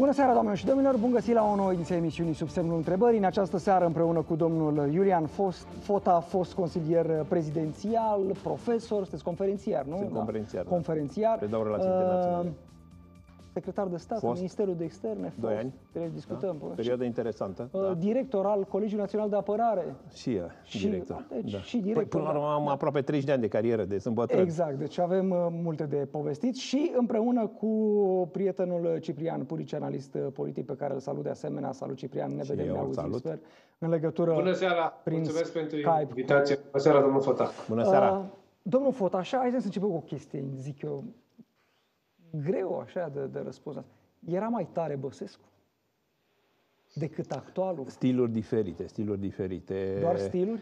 Bună seara, doamnelor și domnilor! Bun găsit la o nouă ediție a emisiunii Sub semnul întrebării. În această seară, împreună cu domnul Iulian Fota, fost consilier prezidențial, profesor, sunteți conferențiar, nu? Sunt conferențiar. Da. Conferențiar. Predau relații internaționale. Secretar de stat, Ministerul de Externe. 2 ani. Discutăm. Da. Perioadă interesantă. Da. Director al Colegiului Național de Apărare. Și director. Deci, da. și director. Până la urmă am aproape 30 de ani de carieră, deci sunt bătrân. Exact, deci avem multe de povestit și împreună cu prietenul Ciprian Purici, analist politic, pe care îl salut de asemenea. Salut, Ciprian, ne vedem, ne auzim, sper. În legătură. Bună seara, mulțumesc pentru invitație. Bună seara, domnul Fota. Bună seara. Domnul Fota, așa, hai să începem cu o chestie, zic eu, greu așa de răspuns. Era mai tare Băsescu decât actualul? Stiluri diferite. Doar stiluri?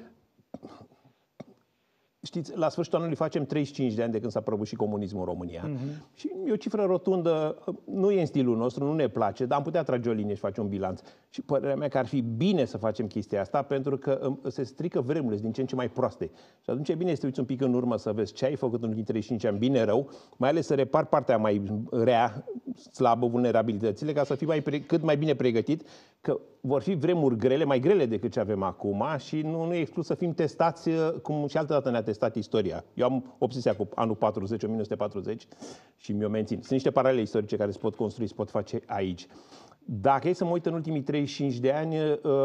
Știți, la sfârșitul anului facem 35 de ani de când s-a prăbușit comunismul în România. Și e o cifră rotundă, nu e în stilul nostru, nu ne place, dar am putea trage o linie și face un bilanț. Și părerea mea că ar fi bine să facem chestia asta, pentru că se strică vremurile din ce în ce mai proaste. Și atunci e bine să te uiți un pic în urmă să vezi ce ai făcut în ultimii 35 ani, bine, rău, mai ales să repar partea mai rea, slabă, vulnerabilitățile, ca să fii cât mai bine pregătit, că vor fi vremuri grele, mai grele decât ce avem acum și nu e exclus să fim testați cum și altădată ne-a testat istoria. Eu am obsesia cu anul 40, 1940 și mi-o mențin. Sunt niște paralele istorice care se pot construi, se pot face aici. Dacă e să mă uit în ultimii 35 de ani,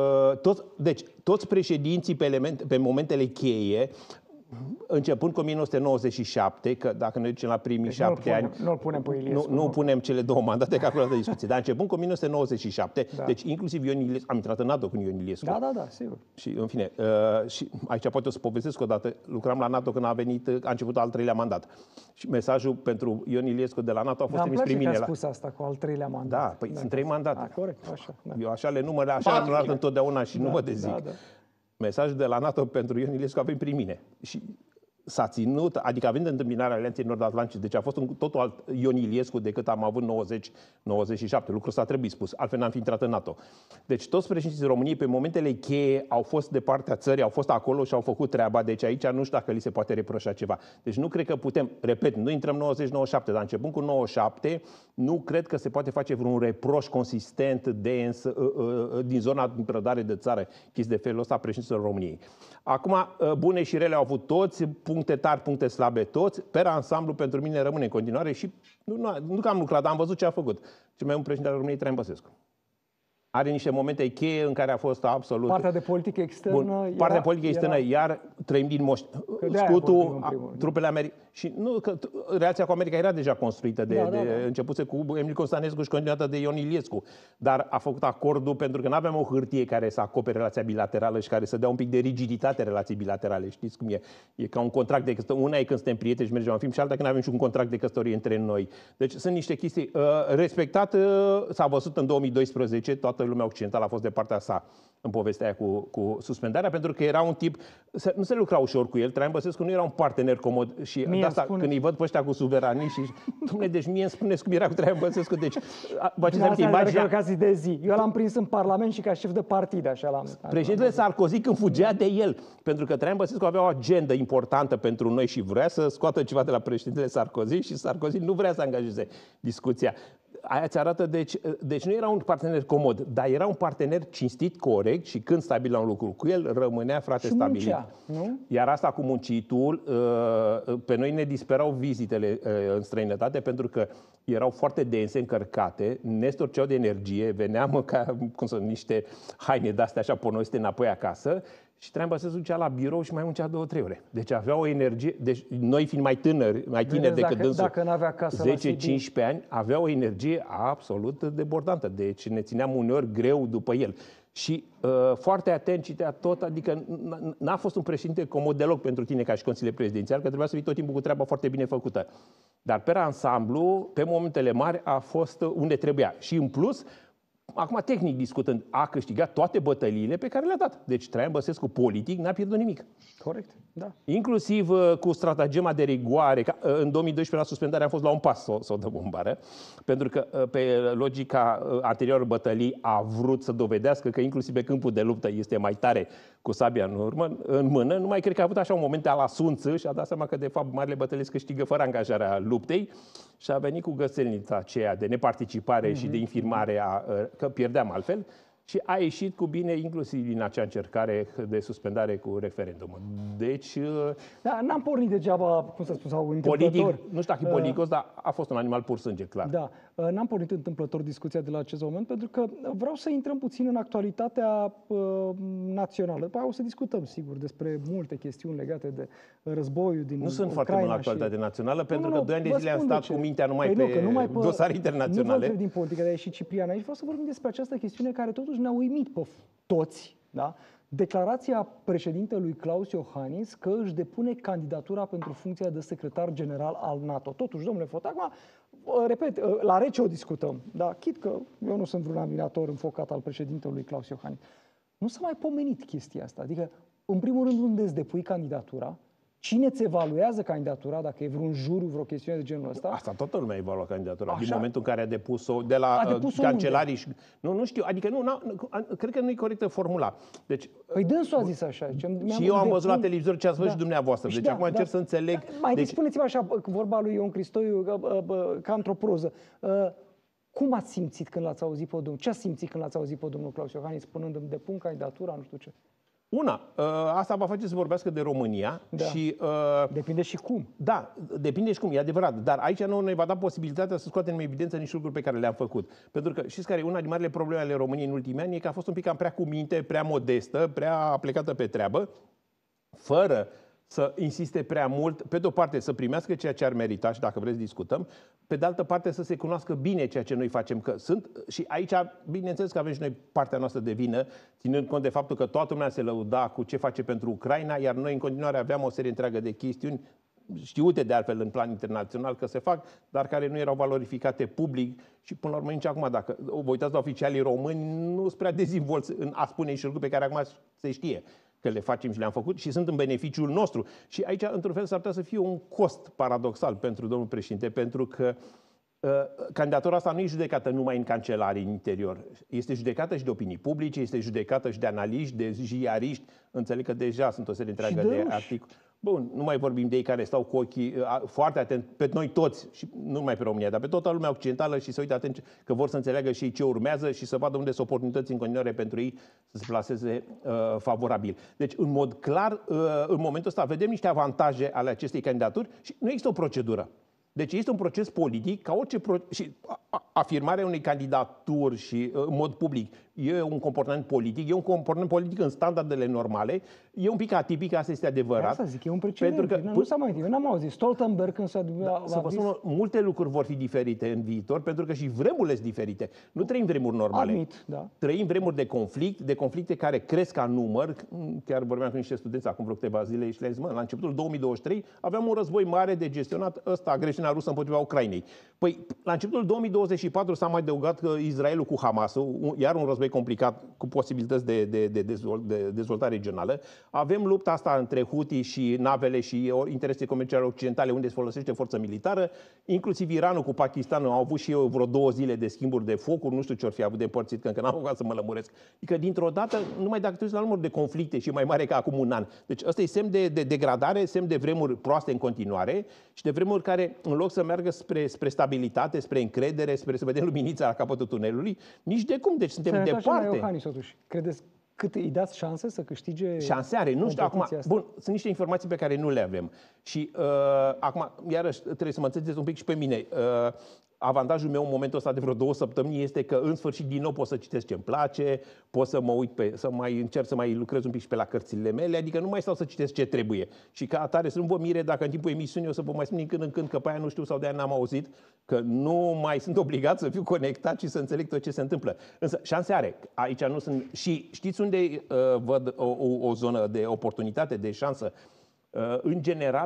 toți președinții pe momentele cheie, începând cu 1997, că dacă ne ducem la primii 7 ani... Nu-l punem pe Iliescu. Nu punem cele două mandate, că acolo de discuție. Dar începând cu 1997, da. deci inclusiv Ion Iliescu, am intrat în NATO cu Ion Iliescu. Da, sigur. Și în fine, și aici poate o să povestesc o dată, lucram la NATO când a început al 3-lea mandat. Și mesajul pentru Ion Iliescu de la NATO a fost trimis prin mine. Îmi place că a spus asta cu al 3-lea mandat. Da, păi sunt 3 mandate. Corect, așa. Da. Eu așa le număr, așa le arăt întotdeauna și nu mă dezic. Da. Mesajul de la NATO pentru Ion Iliescu a venit prin mine. Și s-a ținut, adică având întâmpinarea Alianței Nord-Atlantice, deci a fost un totul alt Ion Iliescu decât am avut 90-97. Lucrul ăsta trebuie spus, altfel n-am fi intrat în NATO. Deci toți președinții României pe momentele cheie au fost de partea țării, au fost acolo și au făcut treaba, deci aici nu știu dacă li se poate reproșa ceva. Deci nu cred că putem, repet, nu intrăm 90-97, dar începând cu 97, nu cred că se poate face vreun reproș consistent, dens, din zona de prădare de țară, chestii de felul ăsta președinților României. Acum, bune și rele au avut toți, puncte tari, puncte slabe toți, per ansamblu pentru mine rămâne în continuare și nu că am lucrat, dar am văzut ce a făcut. Cel mai bun președinte al României, Traian Băsescu. Are niște momente cheie în care a fost absolut... Partea de politică externă... Partea politică externă, iar trăim din scutul, trupele Americii. Și nu, că relația cu America era deja construită începuse cu Emil Constantinescu și continuată de Ion Iliescu. Dar a făcut acordul pentru că nu aveam o hârtie care să acopere relația bilaterală și care să dea un pic de rigiditate relației bilaterale. Știți cum e? E ca un contract de căsătorie. Una e când suntem prieteni și mergem la film și alta când avem și un contract de căsătorie între noi. Deci sunt niște chestii respectat. S-a văzut în 2012, toată lumea occidentală a fost de partea sa în povestea aia cu suspendarea, pentru că era un tip, nu se lucra ușor cu el, Traian Băsescu nu era un partener comod și de asta când îi văd pe ăștia cu suveranii și dom'le, deci mie îmi spuneți cum era cu Traian Băsescu, deci vă ce imaginea. Eu l-am prins în Parlament și ca șef de partid, așa l-am. Președintele Sarkozy când fugea de el, pentru că Traian Băsescu avea o agendă importantă pentru noi și vrea să scoată ceva de la președintele Sarkozy și Sarkozy nu vrea să angajeze discuția. Aia ți arată, deci nu era un partener comod, dar era un partener cinstit, corect și când stabilea un lucru cu el, rămânea frate și stabilit. Muncea, nu? Iar asta cu muncitul, pe noi ne disperau vizitele în străinătate pentru că erau foarte dense, încărcate, ne storceau de energie, veneam ca niște haine de-astea așa pornosite înapoi acasă. Și Traian Băsescu ducea la birou și mai muncea 2-3 ore. Deci avea o energie, deci noi fiind mai tineri decât dânsul, dacă n-avea casă 10-15 ani, avea o energie absolut debordantă. Deci ne țineam uneori greu după el. Și foarte atent citea tot, adică n-a fost un președinte comod deloc pentru tine ca și consilier prezidențial, că trebuia să fii tot timpul cu treaba foarte bine făcută. Dar pe ansamblu, pe momentele mari, a fost unde trebuia. Și în plus, acum, tehnic discutând, a câștigat toate bătăliile pe care le-a dat. Deci Traian Băsescu politic n-a pierdut nimic. Corect. Da. Inclusiv cu stratagema de rigoare. În 2012 la suspendare am fost la un pas să o dăm în bară, pentru că pe logica anterior bătălii a vrut să dovedească că inclusiv pe câmpul de luptă este mai tare cu sabia în mână. Numai cred că a avut așa un moment al asunță și a dat seama că de fapt marile bătălii se câștigă fără angajarea luptei și a venit cu găselnița aceea de neparticipare și de infirmare că pierdeam altfel. Și a ieșit cu bine, inclusiv din acea încercare de suspendare cu referendumul. Deci... Da, n-am pornit degeaba, cum să spun, sau politic, nu știu dacă e politicos, dar a fost un animal pur sânge, clar. Da, n-am pornit întâmplător discuția de la acest moment, pentru că vreau să intrăm puțin în actualitatea națională. După aia o să discutăm, sigur, despre multe chestiuni legate de războiul din Nu sunt Ucraina foarte mult în actualitate națională, pentru că 2 ani de zile am stat cu mintea numai pe dosare internaționale. Nu din politică, dar e și Ciprian aici. Vreau să vorbim despre această chestiune care totuși ne-a uimit pe toți, da? Declarația președintelui Klaus Iohannis că își depune candidatura pentru funcția de secretar general al NATO. Totuși, domnule Fota, acum, repet, la rece o discutăm, da? Chit că eu nu sunt vreun admirator înfocat al președintelui Klaus Iohannis. Nu s-a mai pomenit chestia asta. Adică, în primul rând, unde îți depui candidatura? Cine îți evaluează candidatura, dacă e vreun juriu, vreo chestiune de genul ăsta? Asta toată lumea evaluă candidatura. Din momentul în care a depus-o de la cancelarii. Nu știu, adică cred că nu e corectă formula. Deci, păi dânsul a zis așa. Și eu am văzut la televizor ce ați văzut și dumneavoastră. Deci acum încerc să înțeleg. Mai spuneți-vă așa, vorba lui Ion Cristoiu, ca într-o proză. Cum ați simțit când l-ați auzit pe domnul? Ce ați simțit când l-ați auzit pe domnul Klaus Iohannis spunând îmi depun candidatura, nu știu ce? Asta va face să vorbească de România și... Depinde și cum. Da, depinde și cum, e adevărat. Dar aici nu ne va da posibilitatea să scoatem în evidență niște lucruri pe care le-am făcut. Pentru că știți care e una din marile probleme ale României în ultimii ani? E că a fost un pic cam prea cu minte, prea modestă, prea plecată pe treabă, fără să insiste prea mult, pe de-o parte să primească ceea ce ar merita și dacă vreți discutăm, pe de altă parte să se cunoască bine ceea ce noi facem. Și aici, bineînțeles că avem și noi partea noastră de vină, ținând cont de faptul că toată lumea se lăuda cu ce face pentru Ucraina, iar noi în continuare aveam o serie întreagă de chestiuni știute de altfel în plan internațional că se fac, dar care nu erau valorificate public și până la urmă nici acum, dacă vă uitați la oficialii români, nu sunt prea dezvolți în a spune niște lucruri pe care acum se știe că le facem și le-am făcut și sunt în beneficiul nostru. Și aici, într-un fel, s-ar putea să fie un cost paradoxal pentru domnul președinte, pentru că candidatura asta nu e judecată numai în cancelarii, în interior. Este judecată și de opinii publice, este judecată și de analiști, de ziariști. Înțeleg că deja sunt o serie întreagă de articole. Bun, nu mai vorbim de ei care stau cu ochii foarte atent pe noi toți, și nu numai pe România, dar pe toată lumea occidentală și se uită atent că vor să înțeleagă și ei ce urmează și să vadă unde sunt oportunități în continuare pentru ei să se plaseze favorabil. Deci, în mod clar, în momentul ăsta vedem niște avantaje ale acestei candidaturi și nu există o procedură. Deci este un proces politic, ca orice și afirmarea unei candidaturi și în mod public e un comportament politic, e un comportament politic în standardele normale, e un pic atipic, asta este adevărat. Asta zic, e un precedent. Pentru că, nu s-a mai întâlnit, n-am auzit. Stoltenberg când s-a să vă spun, multe lucruri vor fi diferite în viitor, pentru că și vremurile sunt diferite. Nu trăim vremuri normale. Admit, da. Trăim vremuri de conflict, de conflicte care cresc ca număr. Chiar vorbeam cu niște studenți acum vreo câteva zile și le-am zis, la începutul 2023 aveam un război mare de gestionat, agresiunea rusă împotriva Ucrainei. Păi, la începutul 2024 s-a mai adăugat că Israelul cu Hamasul, iar un război complicat cu posibilități de dezvoltare regională. Avem lupta asta între Houthi și navele și interese comerciale occidentale unde se folosește forță militară. Inclusiv Iranul cu Pakistanul au avut și eu vreo 2 zile de schimburi de focuri. Nu știu ce or fi avut de împărțit, că încă n-am apucat să mă lămuresc. Adică, dintr-o dată, numai dacă te uiți la număr de conflicte și mai mare ca acum un an. Deci ăsta e semn de degradare, semn de vremuri proaste în continuare și de vremuri care, în loc să meargă spre stabilitate, spre încredere, spre să vedem luminița la capătul tunelului, nici de cum. Deci suntem departe. Iohannis, totuși. Credeți cât îi dați șanse să câștige? Șanse are, nu știu acum. Bun, sunt niște informații pe care nu le avem. Și acum, iarăși, trebuie să mă înțelegeți un pic și pe mine. Avantajul meu în momentul ăsta de vreo 2 săptămâni este că în sfârșit din nou pot să citesc ce-mi place, pot să mă uit să mai încerc să mai lucrez un pic și pe la cărțile mele, adică nu mai stau să citesc ce trebuie. Și ca atare să nu vă mire dacă în timpul emisiunii o să vă mai spun din când în când că pe aia nu știu sau de aia n-am auzit, că nu mai sunt obligat să fiu conectat și să înțeleg tot ce se întâmplă. Însă șanse are. Aici nu sunt. Și știți unde văd o zonă de oportunitate, de șansă? În general,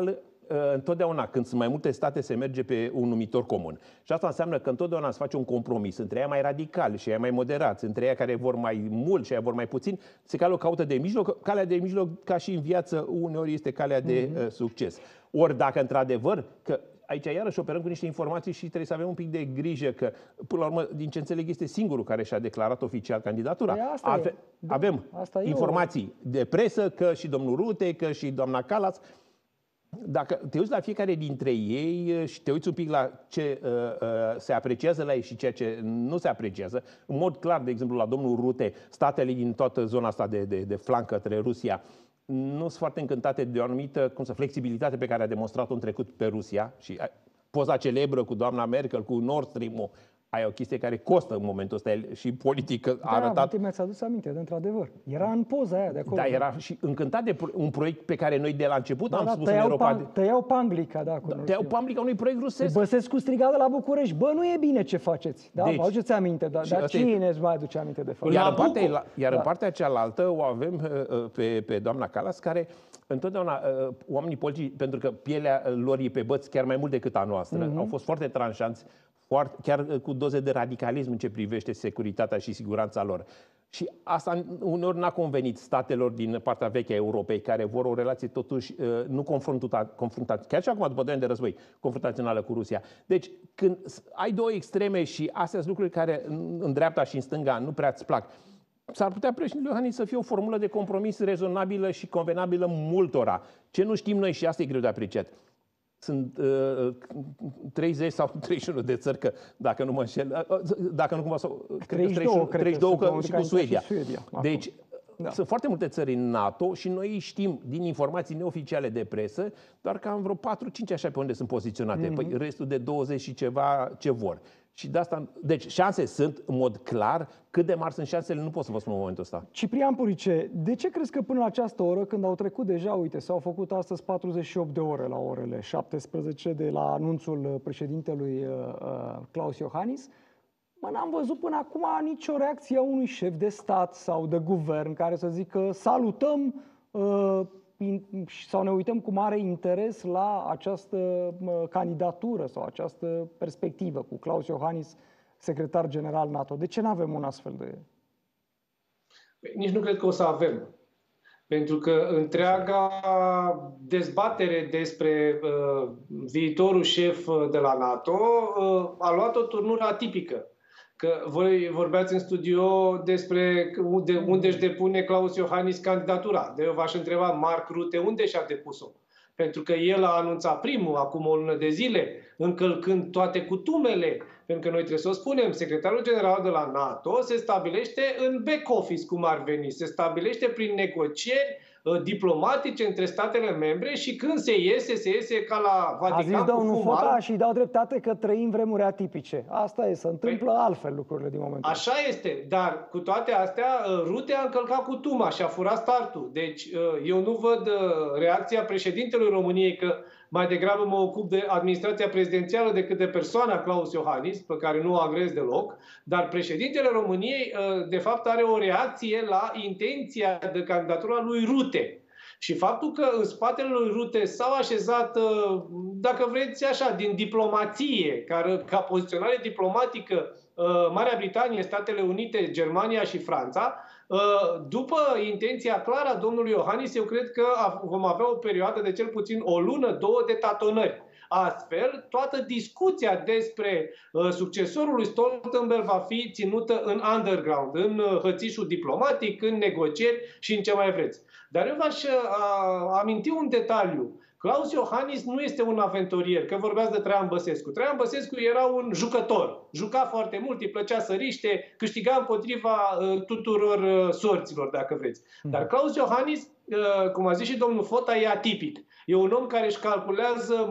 întotdeauna când sunt mai multe state se merge pe un numitor comun. Și asta înseamnă că întotdeauna se face un compromis între ei mai radicali și ei mai moderați, între ei care vor mai mult și ei vor mai puțin. Se caută de mijloc. Calea de mijloc, ca și în viață, uneori este calea de succes. Ori dacă într-adevăr, că aici iarăși operăm cu niște informații și trebuie să avem un pic de grijă că, până la urmă, din ce înțeleg, este singurul care și-a declarat oficial candidatura. Avem informații de presă că și domnul Rute, că și doamna Kallas. Dacă te uiți la fiecare dintre ei și te uiți un pic la ce se apreciază la ei și ceea ce nu se apreciază, în mod clar, de exemplu, la domnul Rute, statele din toată zona asta de flanc către Rusia nu sunt foarte încântate de o anumită flexibilitate pe care a demonstrat-o în trecut pe Rusia și poza celebră cu doamna Merkel, cu Nord Stream-ul, aia e o chestie care costă în momentul ăsta și politic a arătat. Mi-ați adus aminte, de într-adevăr. Era în poza aia de acolo. Da, era și încântat de un proiect pe care noi de la început am spus în Europa. Tăiau Panglica, da. Tăiau Panglica unui proiect rusesc. Băsescu striga de la București, bă, nu e bine ce faceți. Da, vă aduceți aminte, dar cine îți mai aduce aminte de fapt? Iar în partea cealaltă o avem pe doamna Kallas, care întotdeauna oamenii politici, pentru că pielea lor e pe băț chiar mai mult decât a noastră, au fost foarte tranșanți, chiar cu doze de radicalism în ce privește securitatea și siguranța lor. Și asta uneori n-a convenit statelor din partea veche a Europei, care vor o relație totuși nu confruntată, chiar și acum după 2 ani de război, confruntațională cu Rusia. Deci când ai două extreme și astea sunt lucruri care în dreapta și în stânga nu prea îți plac, s-ar putea președintele Iohannis să fie o formulă de compromis rezonabilă și convenabilă multora. Ce nu știm noi, și asta e greu de apreciat, sunt 30 sau 31 de țări, că dacă nu mă înșel, dacă nu cumva, 32 și cu Suedia. Deci, sunt foarte multe țări în NATO și noi știm din informații neoficiale de presă doar că am vreo 4-5 așa pe unde sunt poziționate. Păi restul de 20 și ceva ce vor. Și de asta, deci șanse sunt în mod clar. Cât de mari sunt șansele, nu pot să vă spun în momentul ăsta. Ciprian Purice, de ce crezi că până la această oră, când au trecut deja, uite, s-au făcut astăzi 48 de ore la orele 17 de la anunțul președintelui Klaus Iohannis, n-am văzut până acum nicio reacție a unui șef de stat sau de guvern care să zică salutăm sau ne uităm cu mare interes la această candidatură sau această perspectivă cu Klaus Iohannis, secretar general NATO. De ce nu avem un astfel de... Nici nu cred că o să avem. Pentru că întreaga dezbatere despre viitorul șef de la NATO a luat o turnură atipică. Că voi vorbeați în studio despre unde își depune Klaus Iohannis candidatura. De eu v-aș întreba, Mark Rutte, unde și-a depus-o? Pentru că el a anunțat primul, acum o lună de zile, încălcând toate cutumele. Pentru că noi trebuie să o spunem, secretarul general de la NATO se stabilește în back office, cum ar veni. Se stabilește prin negocieri diplomatice între statele membre și când se iese ca la Vatican. A zis domnul Fota și îi dau dreptate că trăim vremuri atipice. Asta e, se întâmplă altfel lucrurile din momentul ăsta. Așa este, dar cu toate astea, Rutte a încălcat cutuma și a furat startul. Deci eu nu văd reacția președintelui României, că mai degrabă mă ocup de administrația prezidențială decât de persoana Klaus Iohannis, pe care nu o agrez deloc, dar președintele României de fapt are o reacție la intenția de candidatura lui Rutte. Și faptul că în spatele lui Rutte s-au așezat, dacă vreți așa, din diplomație, ca poziționare diplomatică, Marea Britanie, Statele Unite, Germania și Franța, după intenția clară a domnului Iohannis, eu cred că vom avea o perioadă de cel puțin o lună, două de tatonări. Astfel, toată discuția despre succesorul lui Stoltenberg va fi ținută în underground, în hățișul diplomatic, în negocieri și în ce mai vreți. Dar eu v-aș aminti un detaliu. Klaus Iohannis nu este un aventurier, că vorbeați de Traian Băsescu. Traian Băsescu era un jucător. Juca foarte mult, îi plăcea să riște, câștiga împotriva tuturor sorților, dacă vreți. Dar Klaus Iohannis, cum a zis și domnul Fota, e atipic. E un om care își calculează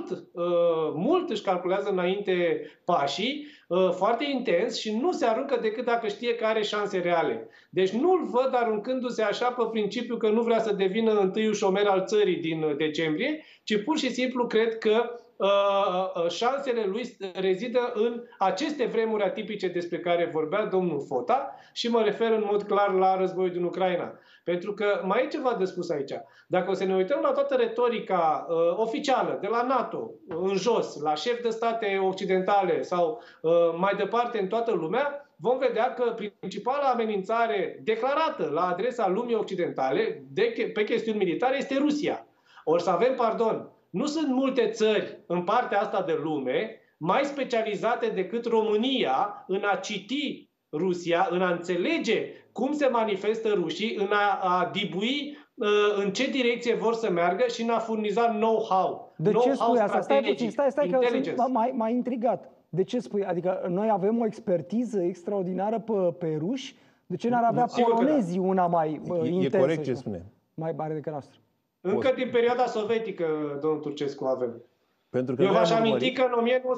mult își calculează înainte pașii, foarte intens și nu se aruncă decât dacă știe că are șanse reale. Deci nu-l văd aruncându-se așa pe principiu că nu vrea să devină întâiul șomer al țării din decembrie, ci pur și simplu cred că șansele lui rezidă în aceste vremuri atipice despre care vorbea domnul Fota și mă refer în mod clar la războiul din Ucraina. Pentru că mai e ceva de spus aici. Dacă o să ne uităm la toată retorica oficială de la NATO în jos, la șefi de state occidentale sau mai departe în toată lumea, vom vedea că principala amenințare declarată la adresa lumii occidentale pe chestiuni militare este Rusia. Ori să avem pardon. Nu sunt multe țări în partea asta de lume mai specializate decât România în a citi Rusia, în a înțelege cum se manifestă rușii, în a dibui în ce direcție vor să meargă și în a furniza know-how. De ce spui asta? Stai puțin, stai că sunt mai intrigat. De ce spui? Adică noi avem o expertiză extraordinară pe ruși, de ce n-ar avea polonezii una mai intensă? E corect ce spune. Mai mare decât noastră. Încă din perioada sovietică, domnul Turcescu, avem. Pentru că eu v-aș aminti că în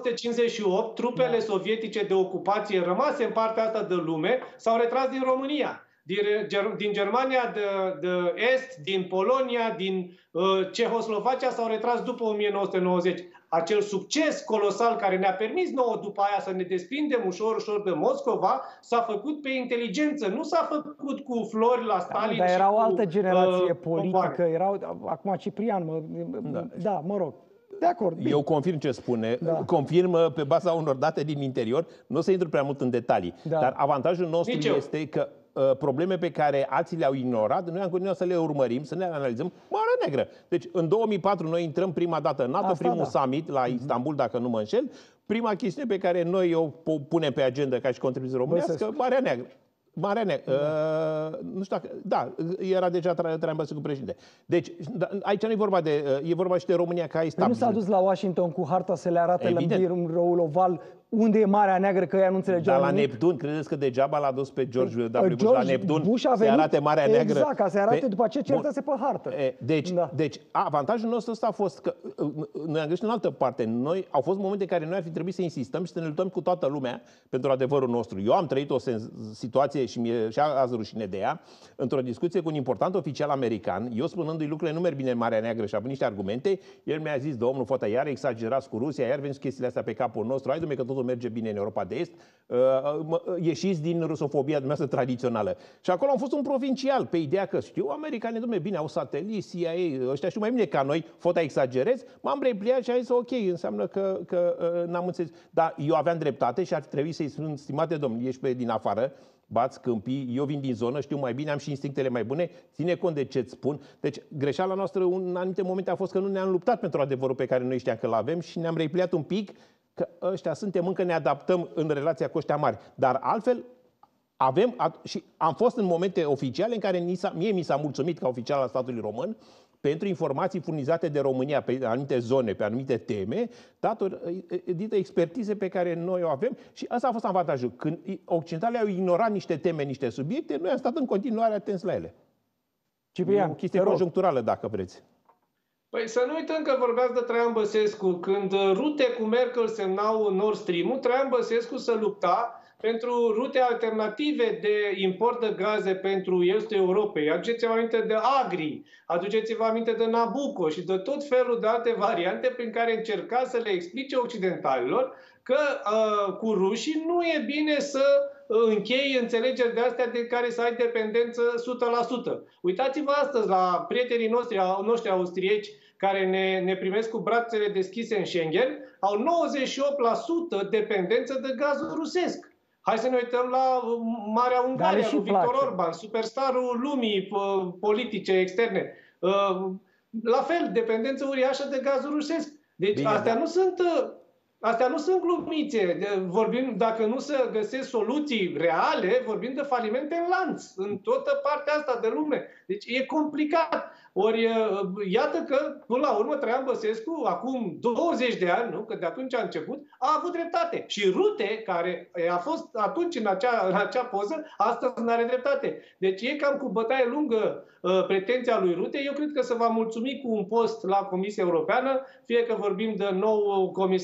1958 trupele sovietice de ocupație rămase în partea asta de lume s-au retras din România, din Germania de Est, din Polonia, din Cehoslovacia s-au retras după 1990. Acel succes colosal care ne-a permis nouă după aia să ne desprindem ușor de Moscova s-a făcut pe inteligență, nu s-a făcut cu flori la Stalin. Dar era o altă generație politică, erau acum Ciprian, mă rog. De acord. Bine. Eu confirm ce spune, confirm pe baza unor date din interior, nu o să intru prea mult în detalii, dar avantajul nostru este că probleme pe care alții le-au ignorat, noi am continuat să le urmărim, să ne analizăm. Marea Neagră. Deci în 2004 noi intrăm prima dată în NATO, primul summit la Istanbul, dacă nu mă înșel, prima chestiune pe care noi o punem pe agenda ca și contribuție românească, Marea Neagră. Marea Neagră. Nu știu dacă... era deja Traian Băsescu președinte. Deci, aici nu e vorba de... E vorba și de România ca nu s-a dus la Washington cu harta să le arate în răul oval unde e Marea Neagră, că ea nu înțelegea Dar la Neptun, credeți că degeaba l-a dus pe George W. Bush la Neptun să arate Marea Neagră? Exact, ca să arate după aceea ce arătase pe hartă. Deci, avantajul nostru ăsta a fost că noi am greșit în altă parte. Au fost momente în care noi ar fi trebuit să insistăm și să ne luptăm cu toată lumea pentru adevărul nostru. Eu am trăit o situație și mi-e și azi rușine de ea, într-o discuție cu un important oficial american, eu spunându-i lucrurile nu merg bine în Marea Neagră și având niște argumente, el mi-a zis, domnul Fota, iar exagerați cu Rusia, iar veniți chestiile astea pe capul nostru, hai că totul merge bine în Europa de Est, ieșiți din rusofobia dumneavoastră tradițională. Și acolo am fost un provincial pe ideea că știu, americanii, dom'le, bine, au sateliți, CIA, ăștia știu mai bine ca noi, Fota exagerez, m-am repliat și am zis, ok, înseamnă că n-am înțeles. Dar eu aveam dreptate și ar trebui să-i spun, stimate domnule, ești pe din afară, bați câmpii, eu vin din zonă, știu mai bine, am și instinctele mai bune, ține cont de ce-ți spun. Deci greșeala noastră în anumite momente a fost că nu ne-am luptat pentru adevărul pe care noi știam că l-avem și ne-am repliat un pic că ăștia suntem, încă ne adaptăm în relația cu ăștia mari. Dar altfel și am fost în momente oficiale în care mie mi s-a mulțumit ca oficial al statului român pentru informații furnizate de România pe anumite zone, pe anumite teme, datorită expertize pe care noi o avem și asta a fost avantajul. Când occidentalii au ignorat niște teme, niște subiecte, noi am stat în continuare atenți la ele. Ciprian, e o chestie conjuncturală, dacă vreți. Păi să nu uităm că vorbeați de Traian Băsescu. Când rute cu Merkel semnau Nord Stream-ul, Traian Băsescu se lupta pentru rute alternative de import de gaze pentru estul Europei. Aduceți-vă aminte de Agri, aduceți-vă aminte de Nabucco și de tot felul de alte variante prin care încerca să le explice occidentalilor că cu rușii nu e bine să închei înțelegeri de astea de care să ai dependență 100%. Uitați-vă astăzi la prietenii noștri austrieci care ne primesc cu brațele deschise în Schengen, au 98% dependență de gazul rusesc. Hai să ne uităm la Marea Ungaria, lui Victor Orban, superstarul lumii politice externe. La fel, dependență uriașă de gazul rusesc. Deci bine, astea nu sunt glumițe. Vorbim, dacă nu se găsesc soluții reale, vorbim de falimente în lanț, în toată partea asta de lume. Deci e complicat. Ori iată că, până la urmă, Traian Băsescu, acum 20 de ani, nu? Că de atunci a început, a avut dreptate. Și Rute, care a fost atunci în acea poză, astăzi nu are dreptate. Deci e cam cu bătaie lungă pretenția lui Rute. Eu cred că se va mulțumi cu un post la Comisia Europeană, fie că vorbim de nou comisar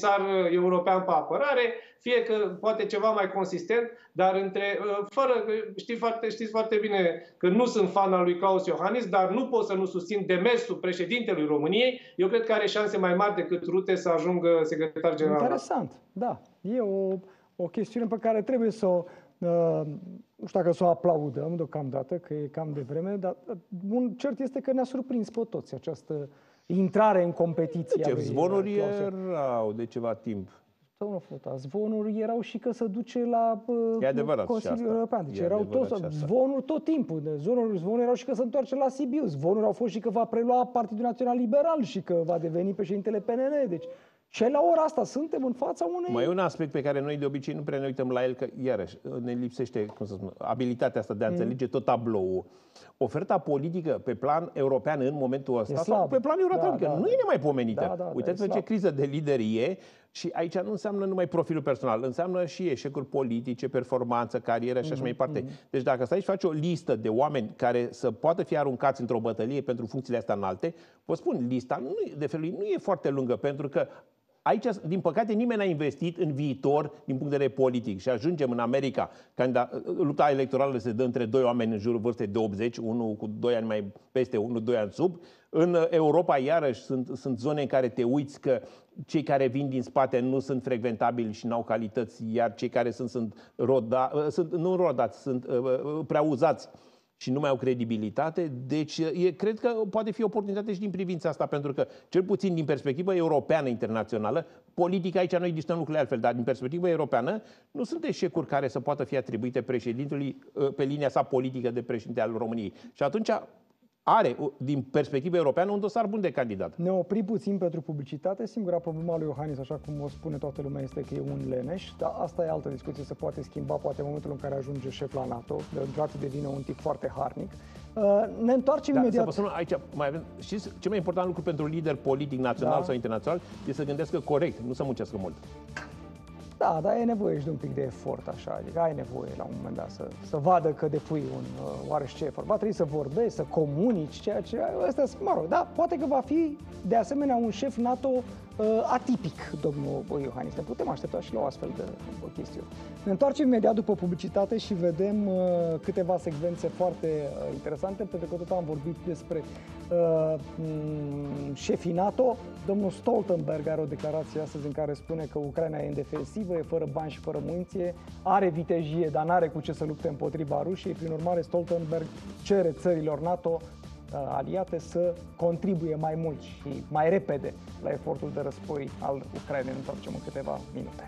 european pe apărare, fie că poate ceva mai consistent, dar știți foarte bine că nu sunt fan al lui Klaus Iohannis, dar nu pot să nu susțin demersul președintelui României. Eu cred că are șanse mai mari decât Rute să ajungă secretar general. Interesant, da. E o chestiune pe care trebuie să o... nu știu dacă să o aplaudăm deocamdată, că e cam devreme, dar un cert este că ne-a surprins pe toți această intrare în competiție. Zvonuri erau de ceva timp. Domnul Fota, zvonuri erau și că se duce la Consiliul European. Deci erau zvonuri tot timpul. Zvonuri erau și că se întoarce la Sibiu. Zvonuri au fost și că va prelua Partidul Național Liberal și că va deveni președintele PNL. Deci și la ora asta suntem în fața unei... Mai e un aspect pe care noi de obicei nu prea ne uităm la el, că iarăși ne lipsește, cum să spun, abilitatea asta de a înțelege tot tabloul. Oferta politică pe plan european în momentul ăsta, sau pe plan european, nu e nemaipomenită. Uitați-vă ce criză de lideri e și aici nu înseamnă numai profilul personal, înseamnă și eșecuri politice, performanță, carieră și așa mai departe. Deci dacă stai și faci o listă de oameni care să poată fi aruncați într-o bătălie pentru funcțiile astea înalte, vă spun, lista de felul nu e foarte lungă, pentru că aici, din păcate, nimeni n-a investit în viitor din punct de vedere politic și ajungem în America, când lupta electorală se dă între doi oameni în jurul vârstei de 80, unul cu 2 ani mai peste, unul 2 ani sub. În Europa, iarăși, sunt zone în care te uiți că cei care vin din spate nu sunt frecventabili și n-au calități, iar cei care sunt prea uzați și nu mai au credibilitate. Deci, cred că poate fi oportunitate și din privința asta, pentru că, cel puțin din perspectivă europeană, internațională, politica aici noi discutăm lucrurile altfel, dar din perspectivă europeană nu sunt eșecuri care să poată fi atribuite președintelui pe linia sa politică de președinte al României. Și atunci are, din perspectivă europeană, un dosar bun de candidat. Ne oprim puțin pentru publicitate. Singura problemă a lui Iohannis, așa cum o spune toată lumea, este că e un leneș, dar asta e altă discuție, se poate schimba, poate în momentul în care ajunge șef la NATO, deodată devine un tip foarte harnic. Ne întoarcem imediat. Să vă spun, aici mai avem, știți, cel mai important lucru pentru un lider politic național sau internațional este să gândească corect, nu să muncească mult. Da, dar e nevoie și de un pic de efort, așa, adică ai nevoie la un moment dat să vadă că depui un oarește efort. Va trebui să vorbești, să comunici, ceea ce ăsta, mă rog, da, poate că va fi de asemenea un șef NATO atipic, domnul Iohannis. Ne putem aștepta și la o astfel de chestiune. Ne întoarcem imediat după publicitate și vedem câteva secvențe foarte interesante, pentru că tot am vorbit despre șefii NATO. Domnul Stoltenberg are o declarație astăzi în care spune că Ucraina e în defensivă, e fără bani și fără muniție, are vitejie, dar n-are cu ce să lupte împotriva Rusiei. Prin urmare, Stoltenberg cere țărilor NATO aliate să contribuie mai mult și mai repede la efortul de război al Ucrainei. Ne întoarcem în câteva minute.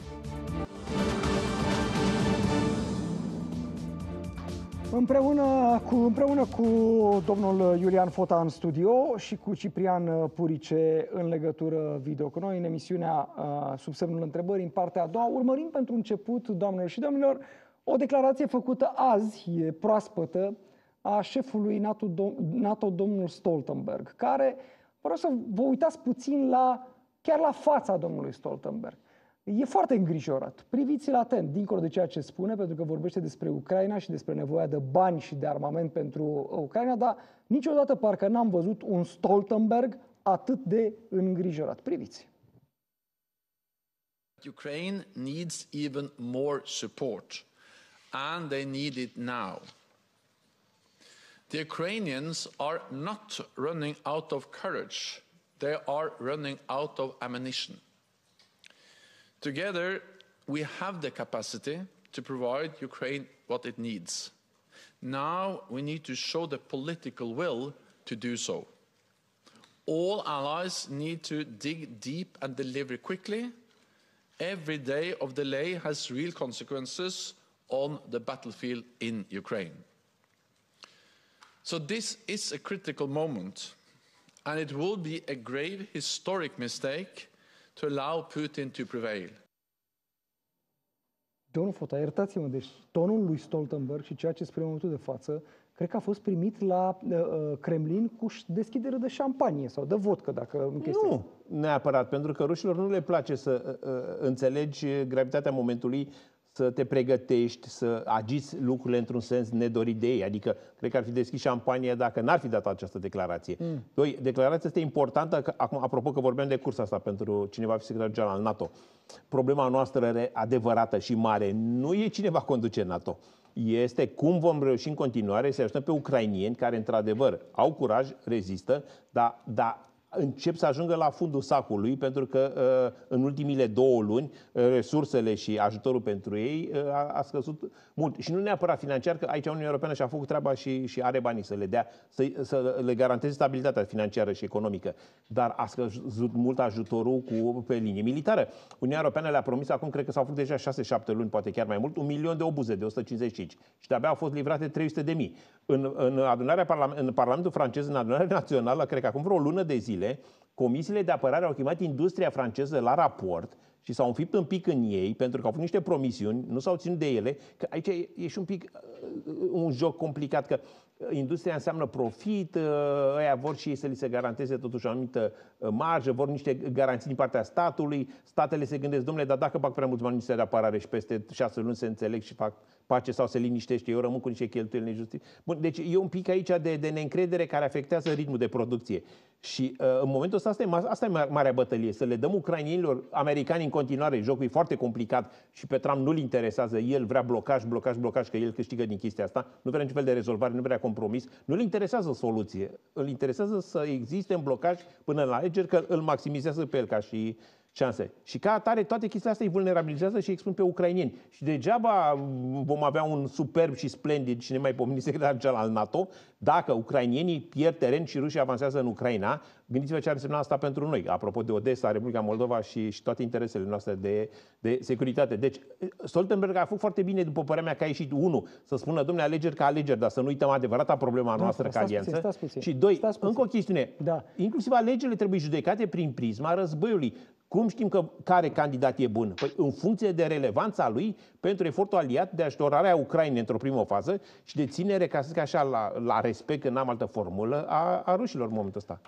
Împreună cu domnul Iulian Fota în studio și cu Ciprian Purice în legătură video cu noi în emisiunea Sub semnul întrebării, în partea a doua, urmărim pentru început, doamnelor și domnilor, o declarație făcută azi, e proaspătă, a șefului NATO, domnul Stoltenberg, care, vreau să vă uitați puțin chiar la fața domnului Stoltenberg. E foarte îngrijorat. Priviți-l atent, dincolo de ceea ce spune, pentru că vorbește despre Ucraina și despre nevoia de bani și de armament pentru Ucraina, dar niciodată parcă n-am văzut un Stoltenberg atât de îngrijorat. Priviți. Ukraine needs even more support, and they need it now. The Ukrainians are not running out of courage. They are running out of ammunition. Together, we have the capacity to provide Ukraine what it needs. Now we need to show the political will to do so. All allies need to dig deep and deliver quickly. Every day of delay has real consequences on the battlefield in Ukraine. So this is a critical moment, and it will be a grave historic mistake to allow Putin to prevail. Domnul Fota, iertați-mă, deci tonul lui Stoltenberg și ceea ce spune în momentul de față, cred că a fost primit la Kremlin cu deschidere de șampanie sau de vodcă, dacă Nu neapărat, pentru că rușilor nu le place să înțelegi gravitatea momentului să te pregătești, să agiți lucrurile într-un sens nedorit de ei. Adică, cred că ar fi deschis șampania dacă n-ar fi dat această declarație. Doi, declarația este importantă, că, acum, apropo că vorbeam de cursa asta pentru cine va fi secretar general al NATO. Problema noastră adevărată și mare nu e cine va conduce NATO. Este cum vom reuși în continuare să ajutăm pe ucrainieni care, într-adevăr, au curaj, rezistă, dar încep să ajungă la fundul sacului, pentru că în ultimile 2 luni resursele și ajutorul pentru ei a scăzut mult. Și nu neapărat financiar, că aici Uniunea Europeană și-a făcut treaba și are banii să le dea, să le garanteze stabilitatea financiară și economică. Dar a scăzut mult ajutorul pe linie militară. Uniunea Europeană le-a promis acum, cred că s-au făcut deja 6-7 luni, poate chiar mai mult, 1 milion de obuze de 155. Și de-abia au fost livrate 300.000. În Parlamentul francez, în adunarea națională, cred că acum vreo lună de zile, comisiile de apărare au chemat industria franceză la raport și s-au înfipt un pic în ei, pentru că au făcut niște promisiuni, nu s-au ținut de ele, că aici e și un pic un joc complicat, că industria înseamnă profit, ăia vor și ei să li se garanteze totuși o anumită marjă, vor niște garanții din partea statului, statele se gândesc, domnule, dar dacă bag prea mulți bani în Ministerul de Apărare și peste 6 luni se înțeleg și fac pace sau se liniștește, eu rămân cu niște cheltuieli nejustificate. Bun, deci e un pic aici de neîncredere care afectează ritmul de producție. Și în momentul ăsta, asta e marea bătălie, să le dăm ucrainienilor, americani în continuare, jocul e foarte complicat și pe Trump nu-l interesează, el vrea blocaj, că el câștigă din chestia asta, nu vrea niciun fel de rezolvare, nu vrea compromis, nu-l interesează soluție, îl interesează să existe în blocaj până la alegeri, că îl maximizează pe el ca și șanse. Și ca atare, toate chestiile astea îi vulnerabilizează și îi expun pe ucrainieni. Și degeaba vom avea un superb și splendid și nemaipomenit secretar general al NATO dacă ucrainienii pierd teren și rușii avansează în Ucraina. Gândiți-vă ce ar însemna asta pentru noi, apropo de Odessa, Republica Moldova și toate interesele noastre de securitate. Deci, Stoltenberg a făcut foarte bine, după părerea mea, că a ieșit, unul, să spună, domnule, alegeri ca alegeri, dar să nu uităm adevărata problema noastră ca alianță. Și doi, încă o chestiune, inclusiv alegerile trebuie judecate prin prisma războiului. Cum știm care candidat e bun? Păi în funcție de relevanța lui pentru efortul aliat de ajutorarea Ucrainei într-o primă fază și de ținere, ca să zic așa, la respect, că n-am altă formulă, a rușilor în momentul ăsta.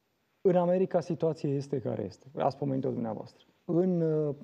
În America situația este care este. Ați pomenit-o dumneavoastră. În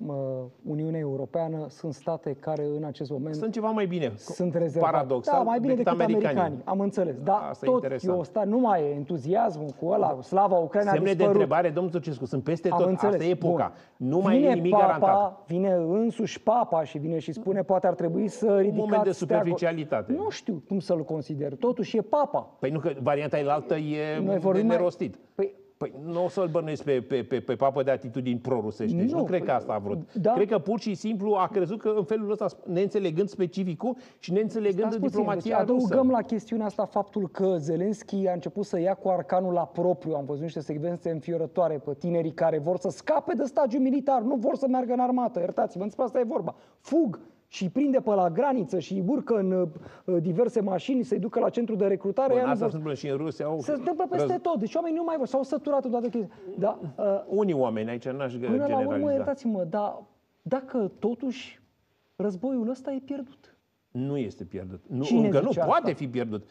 Uniunea Europeană sunt state care în acest moment sunt ceva mai bine. Sunt rezervate. Paradoxal, da, mai bine decât americanii. Am înțeles. Dar tot nu mai e entuziasmul cu ăla, slava Ucraina. Semne de întrebare, domnul Turcescu, sunt peste tot. Înțeles. Asta e epoca. Bun. Nu mai e nimic garantat. Vine însuși Papa și vine și spune poate ar trebui să ridicați un moment de superficialitate. Nu știu cum să-l consider. Totuși e Papa. Păi nu, că varianta elaltă e de nerostit. Păi nu o să-l bănuiesc pe Papă de atitudini prorusești. Deci nu cred că asta a vrut. Da. Cred că pur și simplu a crezut că în felul ăsta, neînțelegând specificul și neînțelegând diplomația rusă. Adăugăm la chestiunea asta faptul că Zelenski a început să ia cu arcanul la propriu. Am văzut niște secvențe înfiorătoare pe tinerii care vor să scape de stagiu militar, nu vor să meargă în armată. Iertați-mă, despre asta e vorba. Fug și prinde pe la graniță și îi urcă în diverse mașini, să-i ducă la centru de recrutare. Asta se întâmplă și în Rusia. Se întâmplă peste tot. Deci oamenii nu mai vor. S-au săturat toată chestia. Da, unii oameni, aici n-aș generaliza. Până la urmă, iertați-mă, dar dacă totuși războiul ăsta e pierdut. Nu este pierdut. Încă nu poate fi pierdut.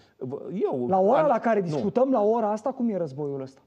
La ora la care discutăm, la ora asta, cum e războiul ăsta?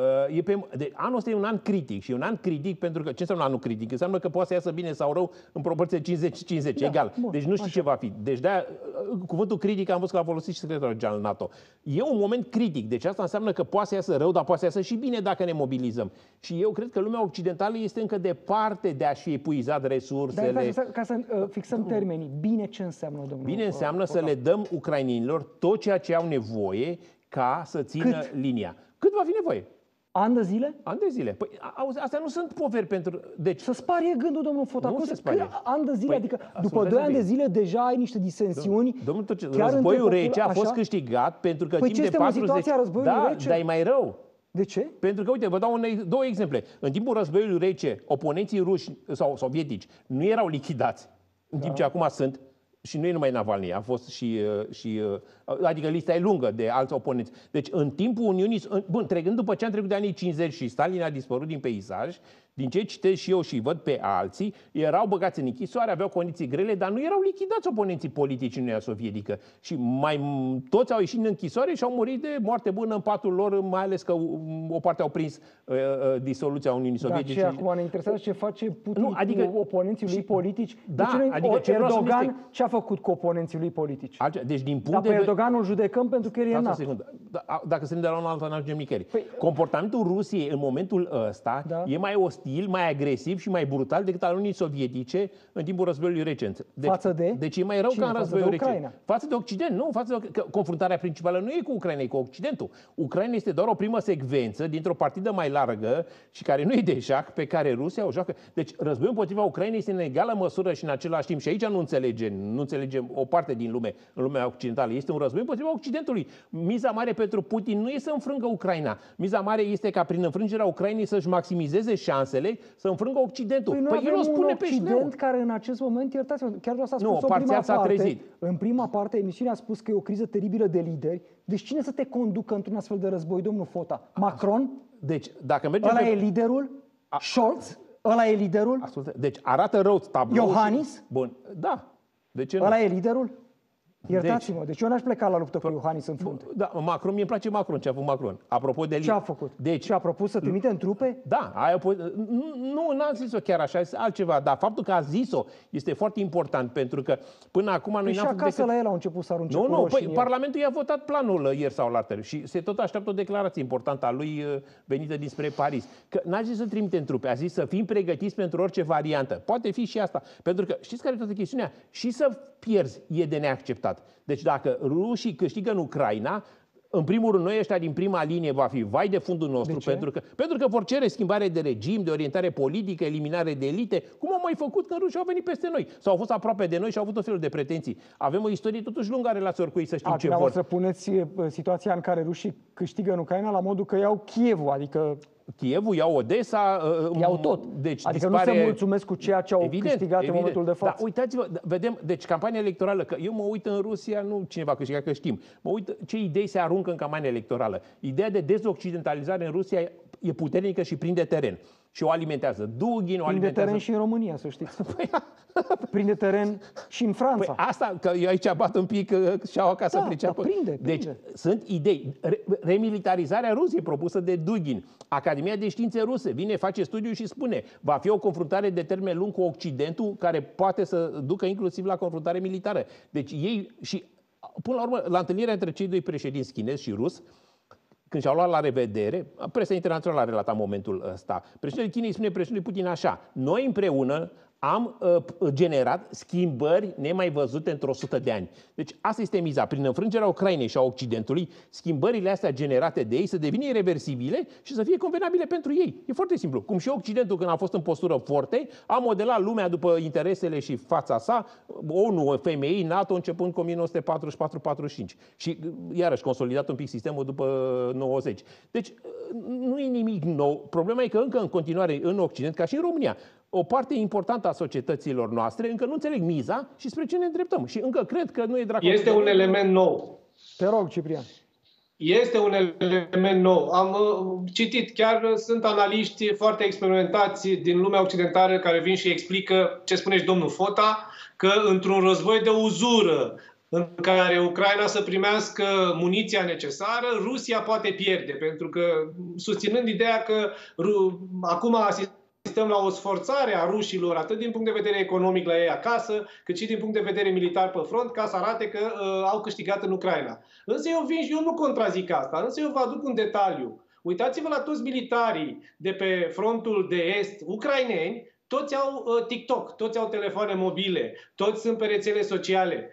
Anul ăsta e un an critic și e un an critic pentru că, ce înseamnă anul critic? Înseamnă că poate să iasă bine sau rău în proporție 50-50, egal. Bun, deci nu știu ce va fi. Deci de-aia, cuvântul critic am văzut că l-a folosit și secretarul general NATO. E un moment critic, deci asta înseamnă că poate să iasă rău, dar poate să iasă și bine dacă ne mobilizăm. Și eu cred că lumea occidentală este încă departe de a-și epuizat resursele. Dar ca să fixăm termenii, bine ce înseamnă, domnule? Bine înseamnă să le dăm ucrainienilor tot ceea ce au nevoie ca să țină linia. Cât va fi nevoie? Ani de zile? Ani de zile. Păi, astea nu sunt poveri pentru... Deci, să sparie gândul, domnul Fota. Nu se sparie. Ani de zile, adică după 2 ani de zile deja ai niște disensiuni. Domnul războiul rece a fost câștigat pentru că timp de 40... Da, dar e mai rău. De ce? Pentru că, uite, vă dau 2 exemple. În timpul războiului rece, oponenții ruși sau sovietici nu erau lichidați, în timp ce acum sunt. Și nu e numai Navalny, a fost adică lista e lungă de alți oponenți. Deci în timpul Uniunii, trecând după ce am trecut de anii 50 și Stalin a dispărut din peisaj, din ce citesc și eu și văd pe alții, erau băgați în închisoare, aveau condiții grele, dar nu erau lichidați oponenții politici în Uniunea Sovietică. Și toți au ieșit în închisoare și au murit de moarte bună în patul lor, mai ales că o parte au prins disoluția Uniunii Sovietice. Dar acum ne interesează ce face Putin cu oponenții lui politici. Erdogan ce a făcut cu oponenții lui politici? Deci, din punct de Erdogan îl judecăm pentru că el e NATO. Dacă se de la un altă, n-ajungem nicăieri. Comportamentul Rusiei în momentul ăsta e mai ostil, mai agresiv și mai brutal decât al Uniunii Sovietice în timpul războiului recent. Deci e mai rău ca în războiul recent. Față de Occident, nu. Confruntarea principală nu e cu Ucraina, e cu Occidentul. Ucraina este doar o primă secvență dintr-o partidă mai largă și care nu e de șah, pe care Rusia o joacă. Deci războiul împotriva Ucrainei este în egală măsură și în același timp, și aici nu înțelegem o parte din lume, în lumea occidentală, este un război împotriva Occidentului. Miza mare pentru Putin nu e să înfrângă Ucraina. Miza mare este ca prin înfrângerea Ucrainei să-și maximizeze șansele să înfrângă Occidentul. Păi el o spune pe Occident care în acest moment, iertați-mă, chiar vreau să a spus parțial s-a trezit. În prima parte, emisiunea a spus că e o criză teribilă de lideri. Deci cine să te conducă într-un astfel de război, domnul Fota? Macron? Deci, dacă mergem ăla e liderul? Scholz? Ăla e liderul? Ascultă, deci arată rău tabloul. Iohannis? Bun, da. De ce nu? Ăla e liderul? Iertați-mă, deci eu n-aș pleca la luptă cu Iohannis în frunte. Da, Macron, mie îmi place Macron, ce a făcut Macron. Apropo de ce a făcut? Deci, ce a propus să trimite în trupe? Da, n-am zis-o chiar așa, este altceva, dar faptul că a zis-o este foarte important, pentru că până acum noi n-am făcut acasă la el au început să arunce cu roșii. Parlamentul i-a votat planul ieri sau la și se tot așteaptă o declarație importantă a lui venită dinspre Paris. Că n-a zis să trimite în trupe, a zis să fim pregătiți pentru orice variantă. Poate fi și asta, pentru că știți care e toată chestiunea? Și să pierzi e de neacceptat. Deci dacă rușii câștigă în Ucraina, în primul rând, noi ăștia din prima linie va fi vai de fundul nostru, pentru că vor cere schimbare de regim, de orientare politică, eliminare de elite, cum au mai făcut când rușii au venit peste noi. Sau au fost aproape de noi și au avut tot felul de pretenții. Avem o istorie totuși lungă a relațiilor cu ei, să știm ce vor. Să puneți situația în care rușii câștigă în Ucraina la modul că iau Kievul, adică Kievul, iau Odessa, iau tot. Deci adică nu se mulțumesc cu ceea ce au câștigat în momentul de față. Da, uitați-vă, vedem, deci campania electorală, că eu mă uit în Rusia, nu cine va câștiga, că știm, mă uit ce idei se aruncă în campania electorală. Ideea de dezoccidentalizare în Rusia e puternică și prinde teren. Și o alimentează. Dugin, o alimentează. Teren și în România, să știți. Prinde teren și în Franța. Păi asta, că eu aici bat un pic și-au acasă priceapă. Prinde. Deci sunt idei. Remilitarizarea Rusiei propusă de Dugin. Academia de Științe Ruse vine, face studiu și spune va fi o confruntare de termen lung cu Occidentul care poate să ducă inclusiv la confruntare militară. Deci ei și până la urmă, la întâlnirea între cei doi președinți chinezi și rus, când și-au luat la revedere, presa internațională a relatat momentul ăsta. Președintele Chinei spune președintele Putin așa: noi împreună am generat schimbări nemai văzute într-o 100 de ani. Deci asta este miza. Prin înfrângerea Ucrainei și a Occidentului, schimbările astea generate de ei să devină irreversibile și să fie convenabile pentru ei. E foarte simplu. Cum și Occidentul, când a fost în postură forte, a modelat lumea după interesele și fața sa, ONU, FMI, NATO, începând cu 1944-45. Și iarăși consolidat un pic sistemul după 90. Deci nu e nimic nou. Problema e că încă în continuare în Occident, ca și în România, o parte importantă a societăților noastre încă nu înțeleg miza și spre ce ne îndreptăm. Și încă cred că nu e dracu. Este un element nou. Te rog, Ciprian. Este un element nou. Am citit, chiar sunt analiști foarte experimentați din lumea occidentală care vin și explică ce spune și domnul Fota, că într-un război de uzură în care Ucraina să primească muniția necesară, Rusia poate pierde, pentru că susținând ideea că acum asistăm la o sforțare a rușilor, atât din punct de vedere economic la ei acasă, cât și din punct de vedere militar pe front, ca să arate că au câștigat în Ucraina. Însă eu nu contrazic asta, însă eu vă aduc un detaliu. Uitați-vă la toți militarii de pe frontul de est ucraineni, toți au TikTok, toți au telefoane mobile, toți sunt pe rețele sociale.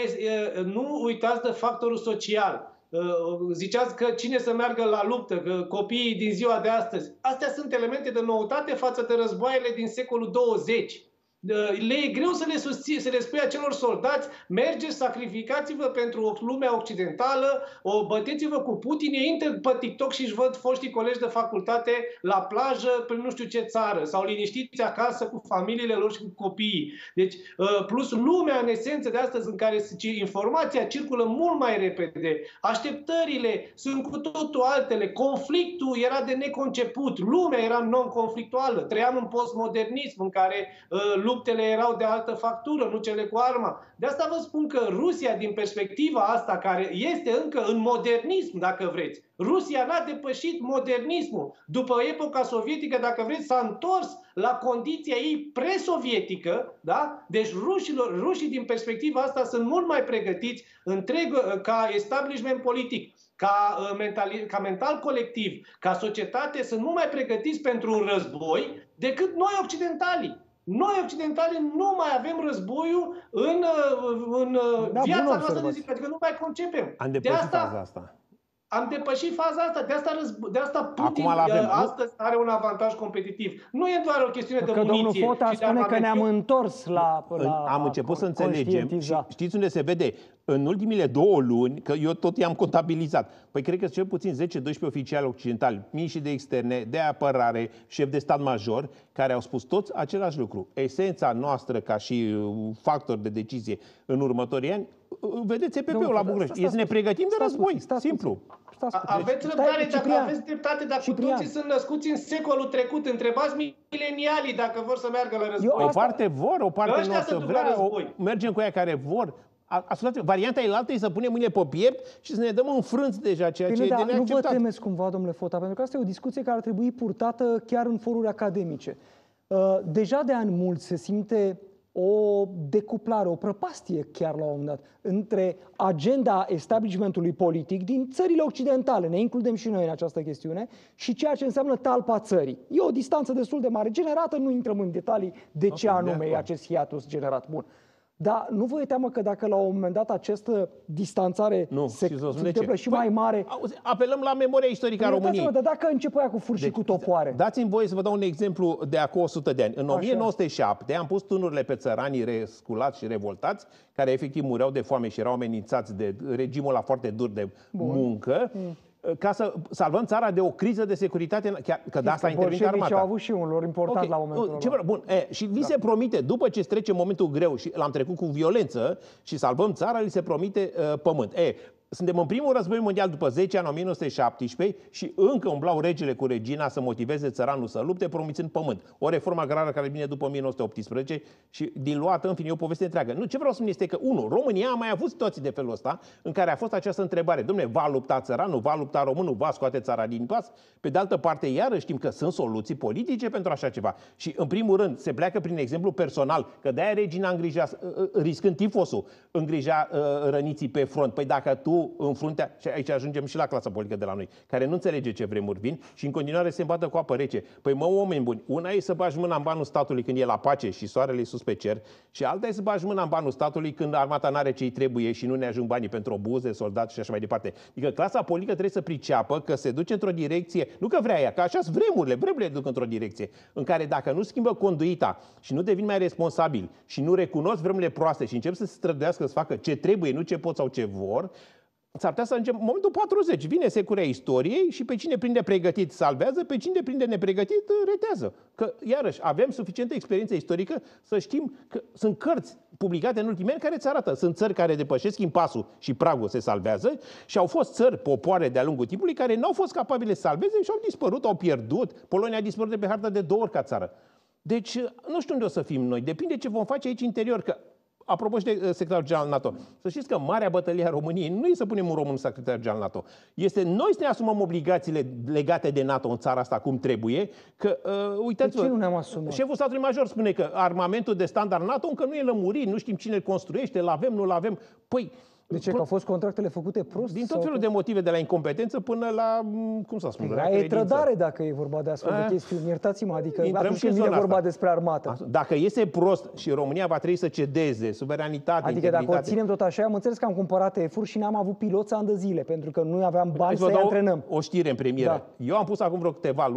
Nu uitați de factorul social. Ziceați că cine să meargă la luptă, că copiii din ziua de astăzi. Astea sunt elemente de noutate față de războaiele din secolul 20. Le e greu să le spui acelor soldați: mergeți, sacrificați-vă pentru lumea occidentală, băteți-vă cu Putin, ei intră pe TikTok și își văd foștii colegi de facultate la plajă prin nu știu ce țară, sau liniștiți acasă cu familiile lor și cu copiii. Deci, plus lumea în esență de astăzi, în care informația circulă mult mai repede, așteptările sunt cu totul altele, conflictul era de neconceput, lumea era non-conflictuală, trăiam în postmodernism în care luptele erau de altă factură, nu cele cu arma. De asta vă spun că Rusia, din perspectiva asta, care este încă în modernism, dacă vreți, Rusia n-a depășit modernismul. După epoca sovietică, dacă vreți, s-a întors la condiția ei pre-sovietică, da? Deci rușii, din perspectiva asta, sunt mult mai pregătiți ca establishment politic, ca mental colectiv, ca societate, sunt mult mai pregătiți pentru un război decât noi occidentalii. Noi, occidentalii, nu mai avem războiul în viața noastră de zi, adică nu mai concepem. Am depășit faza asta. Am depășit faza asta, de asta Putin astăzi are un avantaj competitiv. Nu e doar o chestiune de muniție. Domnul Fota spune că ne-am întors la am început să înțelegem și știți unde se vede? În ultimile 2 luni, că eu tot i-am contabilizat, păi cred că cel puțin 10-12 oficiali occidentali, miniștri de externe, de apărare, șef de stat major, care au spus toți același lucru. Esența noastră ca și factor de decizie în următorii ani, vedeți EPP-ul la București, este să ne pregătim de război, simplu. Aveți răbdare, dacă aveți dreptate, dacă toții sunt născuți în secolul trecut, întrebați milenialii dacă vor să meargă la război. O parte vor, o parte nu o să vrea, mergem cu aia care vor. Ascultați, varianta elaltă e să punem mâine pe piept și să ne dăm înfrânți deja, ceea ce e de neacceptat. Nu vă temeți cumva, domnule Fota, pentru că asta e o discuție care ar trebui purtată chiar în foruri academice. Deja de ani mulți se simte o decuplare, o prăpastie chiar la un moment dat, între agenda establishmentului politic din țările occidentale, ne includem și noi în această chestiune, și ceea ce înseamnă talpa țării. E o distanță destul de mare generată, nu intrăm în detalii de ce anume e acest hiatus generat. Bun. Dar nu vă e teamă că dacă la un moment dat această distanțare se întâmplă și mai mare... Apelăm la memoria istorică a României. Dar dacă începe cu furși și cu topoare... Dați-mi voie să vă dau un exemplu de acum 100 de ani. În 1907 am pus tunurile pe țăranii resculați și revoltați, care efectiv mureau de foame și erau amenințați de regimul ăla foarte dur de muncă, ca să salvăm țara de o criză de securitate, că de asta a intervenit armata. Au avut și un lor important la momentul ăla. Bun, și li se promite, după ce trece momentul greu și l-am trecut cu violență și salvăm țara, li se promite pământ. Suntem în primul război mondial după 10 ani, 1917, și încă umblau regele cu regina să motiveze țăranul să lupte, promițând pământ. O reformă agrară care vine după 1918 și diluată, în fine, e o poveste întreagă. Nu, ce vreau să spun este că, România a mai avut situații de felul ăsta în care a fost această întrebare: dom'le, va lupta țăranul, va lupta românul, va scoate țara din pas? Pe de altă parte, iarăși știm că sunt soluții politice pentru așa ceva. Și, în primul rând, se pleacă prin exemplu personal, că de-aia regina îngrija, riscând tifosul, îngrija răniții pe front. Păi dacă tu în fruntea, și aici ajungem și la clasa politică de la noi, care nu înțelege ce vremuri vin și în continuare se îmbată cu apă rece. Păi oameni buni, una e să bagi mâna în banul statului când e la pace și soarele e sus pe cer, și alta e să bagi mâna în banul statului când armata n-are ce-i trebuie și nu ne ajung banii pentru obuze, soldați și așa mai departe. Adică clasa politică trebuie să priceapă că se duce într-o direcție, nu că vrea ea, că așa sunt vremurile duc într-o direcție în care dacă nu schimbă conduita și nu devin mai responsabili și nu recunosc vremurile proaste și încep să se străduiască să facă ce trebuie, nu ce pot sau ce vor, s-ar putea să ajungem în momentul 40. Vine securea istoriei și pe cine prinde pregătit salvează, pe cine prinde nepregătit retează. Că, iarăși, avem suficientă experiență istorică să știm că sunt cărți publicate în ultimii ani care îți arată. Sunt țări care depășesc impasul și pragul se salvează și au fost țări, popoare de-a lungul timpului, care n-au fost capabile să salveze și au dispărut, au pierdut. Polonia a dispărut de pe hartă de 2 ori ca țară. Deci, nu știu unde o să fim noi. Depinde ce vom face aici interior, că apropo și de secretarul general NATO, să știți că marea bătălie a României nu e să punem un român secretar general NATO. Este noi să ne asumăm obligațiile legate de NATO în țara asta cum trebuie, că, uitați-vă, de ce nu ne-am asumat? Șeful statului major spune că armamentul de standard NATO încă nu e lămurit, nu știm cine îl construiește, l-avem, nu-l avem. Păi, de ce? Că au fost contractele făcute prost? Din tot felul de motive, de la incompetență până la, cum să spun, e trădare dacă e vorba de astfel de chestiuni. Iertați-mă, adică atunci când vine vorba despre armată. Dacă iese prost și România va trebui să cedeze suveranitate, adică dacă o ținem tot așa, am înțeles că am cumpărat EF-uri și n-am avut piloți ani de zile, pentru că nu aveam bani să-i antrenăm. O știre în premieră. Da. Eu am pus acum vreo câteva luni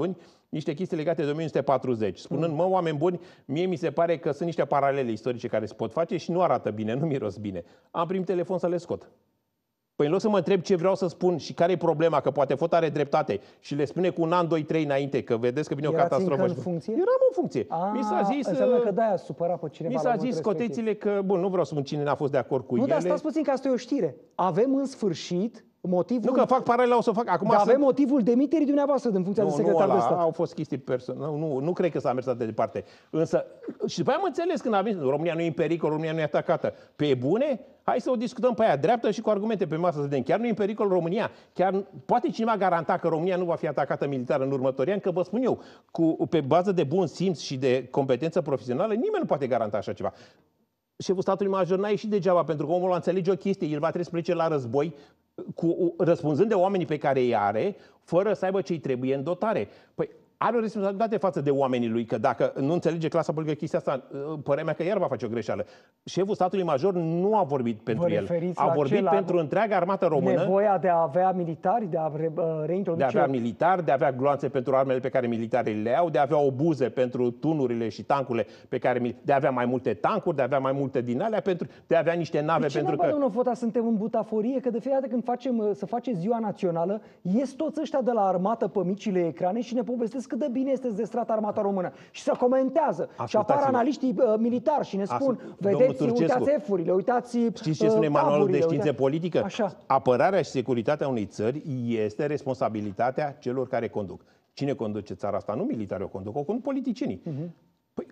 niște chestii legate de 1940, spunând, mă, oameni buni, mie mi se pare că sunt niște paralele istorice care se pot face și nu arată bine, nu miros bine. Am primit telefon să le scot. Păi în loc să mă întreb ce vreau să spun și care e problema, că poate Fot are dreptate și le spune cu un an, 2, 3 înainte, că vedeți că vine o catastrofă. În funcție? Eram în funcție. Mi s-a zis, înseamnă că de-aia supăra pe cineva. mi s-a zis scoteți-le că, bun, nu vreau să spun cine n-a fost de acord cu ele. Nu, dar ele. stați puțin că asta e o știre. Avem în sfârșit motivul... Nu că fac paralela, o să fac. Acum avem motivul demiterii dumneavoastră din funcția de secretar de stat. Au fost chestii personale. Nu cred că s-a mers atât de departe. Însă, și după aia am înțeles când a venit, România nu e în pericol, România nu e atacată. Pe bune, hai să o discutăm pe aia dreaptă și cu argumente pe masă să vedem. Chiar nu e în pericol România. Chiar poate cineva garanta că România nu va fi atacată militar în următorii ani? Că vă spun eu, pe bază de bun simț și de competență profesională, nimeni nu poate garanta așa ceva. Șeful statului major n-a ieșit degeaba, pentru că omul va înțelege o chestie, el va trebui să plece la război răspunzând de oamenii pe care îi are, fără să aibă ce-i trebuie în dotare. Păi are o responsabilitate față de oamenii lui, că dacă nu înțelege clasa politică chestia asta, părerea mea că iar va face o greșeală. Șeful statului major nu a vorbit pentru el, a vorbit pentru întreaga armată română. Nevoia de a avea militari, de a reintroduce... De a avea militari, de a avea gloanțe pentru armele pe care militarii le au, de a avea obuze pentru tunurile și tancurile pe care... De a avea mai multe tancuri, de a avea mai multe din alea, de a avea niște nave pentru că... domnul Fota, suntem în butaforie, că de fiecare dată când să face ziua națională, ies toți ăștia de la armată pe micile ecrane și ne povestesc cât de bine este zdestrată armata română. Și se comentează. Și apar analiștii militari și ne spun, vedeți, uitați F-urile, uitați știți ce spune manualul de știință politică? Așa. Apărarea și securitatea unei țări este responsabilitatea celor care conduc. Cine conduce țara asta? Nu militarii o conduc, o conduc politicienii. Păi,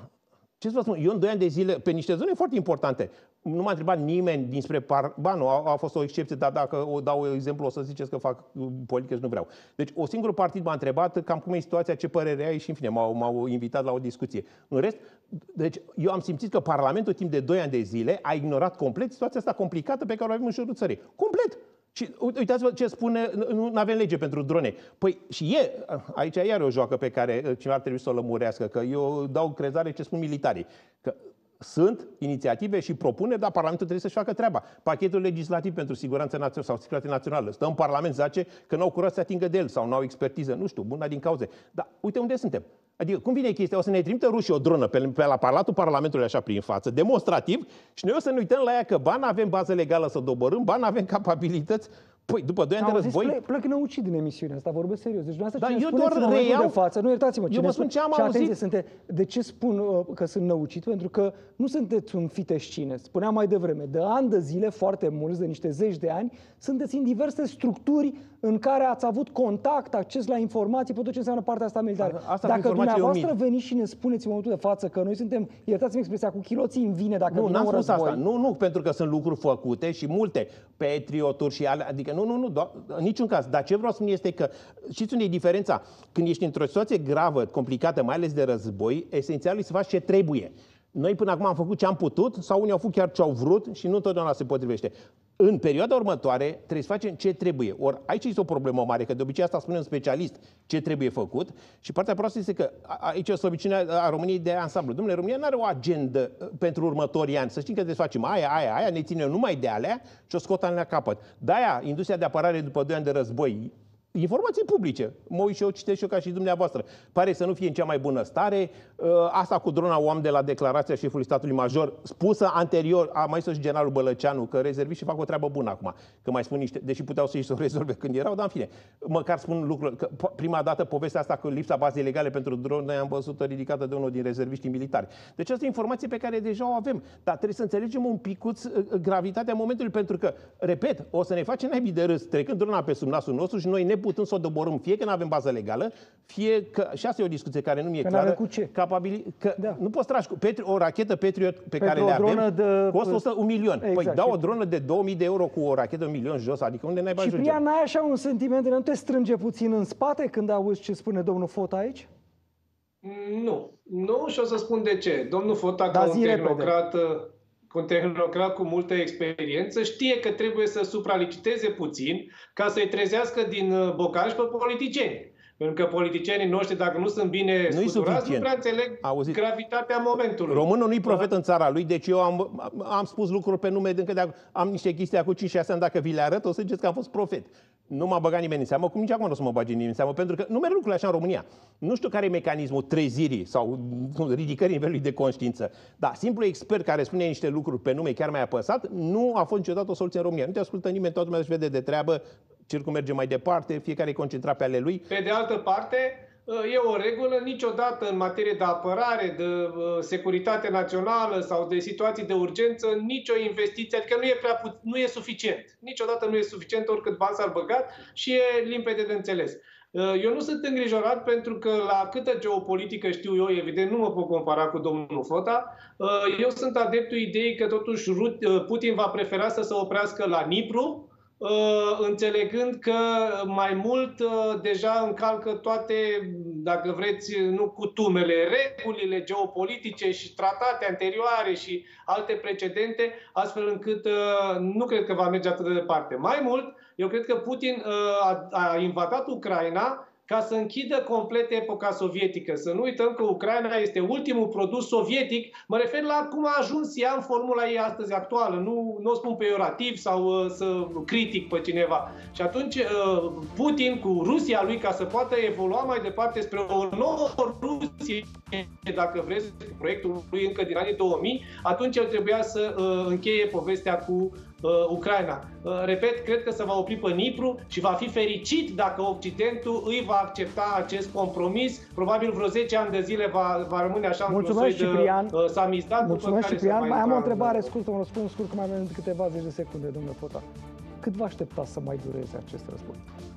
ce să vă spun? Eu în 2 ani de zile, pe niște zone foarte importante, nu m-a întrebat nimeni dinspre Ba nu, a fost o excepție, dar dacă o dau exemplu, o să ziceți că fac politică și nu vreau. Deci, o singură partid m-a întrebat cam cum e situația, ce părere ai și, în fine, m-au invitat la o discuție. În rest, deci, eu am simțit că Parlamentul, timp de 2 ani de zile, a ignorat complet situația asta complicată pe care o avem în jurul țării. Complet! Și uitați-vă ce spune, nu avem lege pentru drone. Păi și aici iar e o joacă pe care cineva ar trebui să o lămurească, că eu dau crezare ce spun militarii. Că sunt inițiative și propuneri, dar Parlamentul trebuie să-și facă treaba. Pachetul legislativ pentru siguranță națională sau securitate națională stă în Parlament, zace că n-au curaj să atingă de el sau n-au expertiză, nu știu, una din cauze. Dar uite unde suntem. Adică cum vine chestia? O să ne trimită rușii o dronă pe la Palatul Parlamentului așa prin față, demonstrativ, și noi o să ne uităm la ea că ba n-avem bază legală să doborâm, ba n-avem capabilități. Păi, după 2 ani de război... Plăc năucit din emisiunea asta, vorbesc serios. Deci, dar eu doar reiau... De față, nu, iertați-mă, eu vă spun ce am auzit. De ce spun că sunt năucit? Pentru că nu sunteți un fiteșcine. Spuneam mai devreme, de ani de zile, foarte mulți, de niște zeci de ani, sunteți în diverse structuri în care ați avut contact, acces la informații, pe tot ce înseamnă partea asta militară. Dacă dumneavoastră veniți și ne spuneți în momentul de față că noi suntem, iertați-mi expresia, cu chiloții în vine dacă n-am spus asta. Nu, pentru că sunt lucruri făcute și multe, Patriot-uri și ale, adică nu, în niciun caz. Dar ce vreau să spun este că, știți unde e diferența? Când ești într-o situație gravă, complicată, mai ales de război, esențial e să faci ce trebuie. Noi până acum am făcut ce am putut sau unii au făcut chiar ce au vrut și nu întotdeauna se potrivește. În perioada următoare trebuie să facem ce trebuie. Ori aici este o problemă mare, că de obicei asta spune un specialist ce trebuie făcut și partea proastă este că aici o slăbiciune a României de ansamblu. Dom'le, România nu are o agendă pentru următorii ani. Să știm că trebuie să facem aia, ne ținem numai de alea și o scotem la capăt. De-aia, industria de apărare după 2 ani de război, informații publice. Mă uit și eu, citesc și eu ca și dumneavoastră. Pare să nu fie în cea mai bună stare. Asta cu drona o am de la declarația șefului statului major, spusă anterior, a mai spus și generalul Bălăceanu, că rezerviștii fac o treabă bună acum. Că mai spun niște, deși puteau să o rezolve când erau, dar în fine. Măcar spun lucruri. Că prima dată povestea asta cu lipsa bazei legale pentru drone am văzut ridicată de unul din rezerviștii militari. Deci asta e informație pe care deja o avem. Dar trebuie să înțelegem un picuț gravitatea momentului, pentru că, repet, o să ne facem naibii de râs trecând drona pe sub nasul nostru și noi putând să o doborâm, fie că nu avem bază legală, fie că, și asta e o discuție care nu mi-e clară, nu poți tragi o rachetă Patriot pe care le avem, costă 1 milion. Exact. Păi dau o dronă de 2000 de euro cu o rachetă 1 milion jos, adică unde n-ai bani ajunge? Ciprian, n-ai așa un sentiment de nu te strânge puțin în spate când auzi ce spune domnul Fota aici? Nu, și o să spun de ce. Domnul Fota, ca un tehnocrat cu multă experiență, știe că trebuie să supraliciteze puțin ca să-i trezească din bocaj pe politicieni. Pentru că politicienii noștri, dacă nu sunt bine scuturați, nu prea înțeleg gravitatea momentului. Românul nu-i profet în țara lui, deci eu am spus lucruri pe nume, am niște chestii acum 5-6 ani, dacă vi le arăt, o să ziceți că am fost profet. Nu m-a băgat nimeni în seamă, cum nici acum nu o să mă bage nimeni în seamă, pentru că nu merg lucrurile așa în România. Nu știu care e mecanismul trezirii sau ridicării nivelului de conștiință. Dar simplu expert care spune niște lucruri pe nume chiar mai apăsat, nu a fost niciodată o soluție în România. Nu te ascultă nimeni, toată lumea își vede de treabă, circul merge mai departe, fiecare e concentrat pe ale lui. Pe de altă parte, e o regulă, niciodată în materie de apărare, de securitate națională sau de situații de urgență, nicio investiție, adică nu e suficient. Niciodată nu e suficient oricât bani s-ar băgat și e limpede de înțeles. Eu nu sunt îngrijorat pentru că la câtă geopolitică știu eu, evident nu mă pot compara cu domnul Fota, eu sunt adeptul ideii că totuși Putin va prefera să se oprească la Nipru, înțelegând că mai mult deja încalcă toate, dacă vreți, nu cutumele, regulile geopolitice și tratate anterioare și alte precedente, astfel încât nu cred că va merge atât de departe. Mai mult, eu cred că Putin a invadat Ucraina ca să închidă complet epoca sovietică. Să nu uităm că Ucraina este ultimul produs sovietic. Mă refer la cum a ajuns ea în formula ei astăzi actuală. Nu o spun peiorativ sau să critic pe cineva. Și atunci Putin cu Rusia lui, ca să poată evolua mai departe spre o nouă Rusie, dacă vreți, proiectul lui încă din anii 2000, atunci el trebuia să încheie povestea cu Ucraina. Repet, cred că se va opri pe Nipru și va fi fericit dacă Occidentul îi va accepta acest compromis. Probabil vreo 10 ani de zile va rămâne așa într-un soi de samizdat. Mulțumesc, Ciprian. Mai am o întrebare scurtă, un răspuns scurt, că mai avem câteva zeci de secunde, domnule Fota. Cât vă așteptați să mai dureze acest război?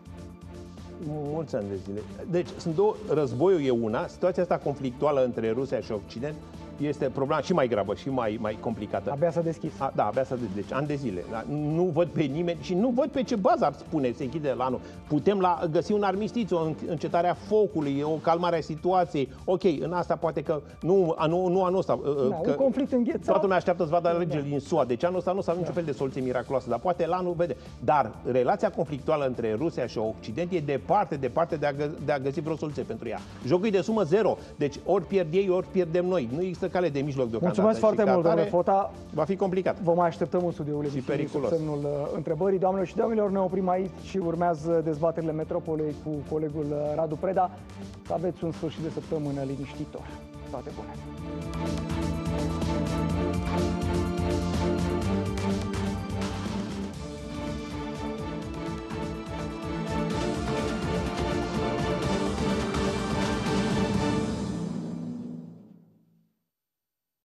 Mulți ani de zile. Deci, sunt două. Războiul e una, situația asta conflictuală între Rusia și Occident este problema și mai gravă și mai complicată. Abia s-a deschis. Da, abia s-a deschis. Deci, ani de zile. Da? Nu văd pe nimeni și nu văd pe ce bază ar spune se închide la anul. Putem găsi un armistițiu, o încetare a focului, o calmare a situației. Ok, în asta poate că nu anul ăsta. Un conflict înghețat. Toată lumea așteaptă să vadă alegerile din SUA. Deci anul ăsta nu o să avem niciun fel de soluție miraculoasă, dar poate la anul vede. Dar relația conflictuală între Rusia și Occident e departe de a găsi vreo soluție pentru ea. Jocul e de sumă zero. Deci ori pierd ei, ori pierdem noi. Nu există cale de mijloc deocamdată. Mulțumesc foarte mult, domnule Fota. Va fi complicat. Vă mai așteptăm în studioul și periculos. Sub semnul întrebării. Doamnelor și domnilor, ne oprim aici și urmează dezbaterile Metropolei cu colegul Radu Preda. Să aveți un sfârșit de săptămână liniștitor. Toate bune!